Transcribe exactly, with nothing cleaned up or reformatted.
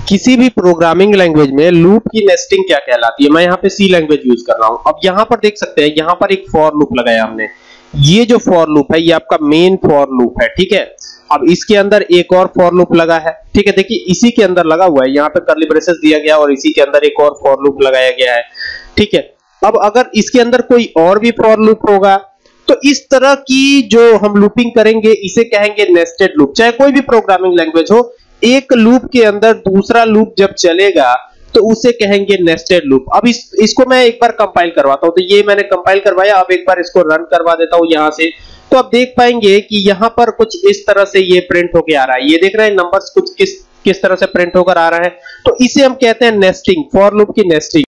किसी भी programming language में लूप की नेस्टिंग क्या कहलाती है। मैं यहाँ पे सी लैंग्वेज यूज कर रहा हूं। अब यहाँ पर देख सकते हैं, यहाँ पर एक फॉर लूप लगाया हमने। ये जो फॉर लूप है ये आपका मेन फॉर लूप है, ठीक है। अब इसके अंदर एक और फॉर लूप लगा है, ठीक है। देखिए इसी के अंदर लगा हुआ है, यहाँ पे कर्ली ब्रेसेस दिया गया और इसी के अंदर एक और फॉर लूप लगाया गया है, ठीक है। अब अगर इसके अंदर कोई और भी फॉर लूप होगा तो इस तरह की जो हम लूपिंग करेंगे इसे कहेंगे नेस्टेड लूप। चाहे कोई भी प्रोग्रामिंग लैंग्वेज हो, एक लूप के अंदर दूसरा लूप जब चलेगा तो उसे कहेंगे नेस्टेड लूप। अब इस इसको मैं एक बार कंपाइल करवाता हूं। तो ये मैंने कंपाइल करवाया, अब एक बार इसको रन करवा देता हूं यहां से। तो आप देख पाएंगे कि यहां पर कुछ इस तरह से ये प्रिंट होके आ रहा है। ये देख रहे हैं नंबर्स कुछ किस किस तरह से प्रिंट होकर आ रहा है। तो इसे हम कहते हैं नेस्टिंग, फॉर लूप की नेस्टिंग।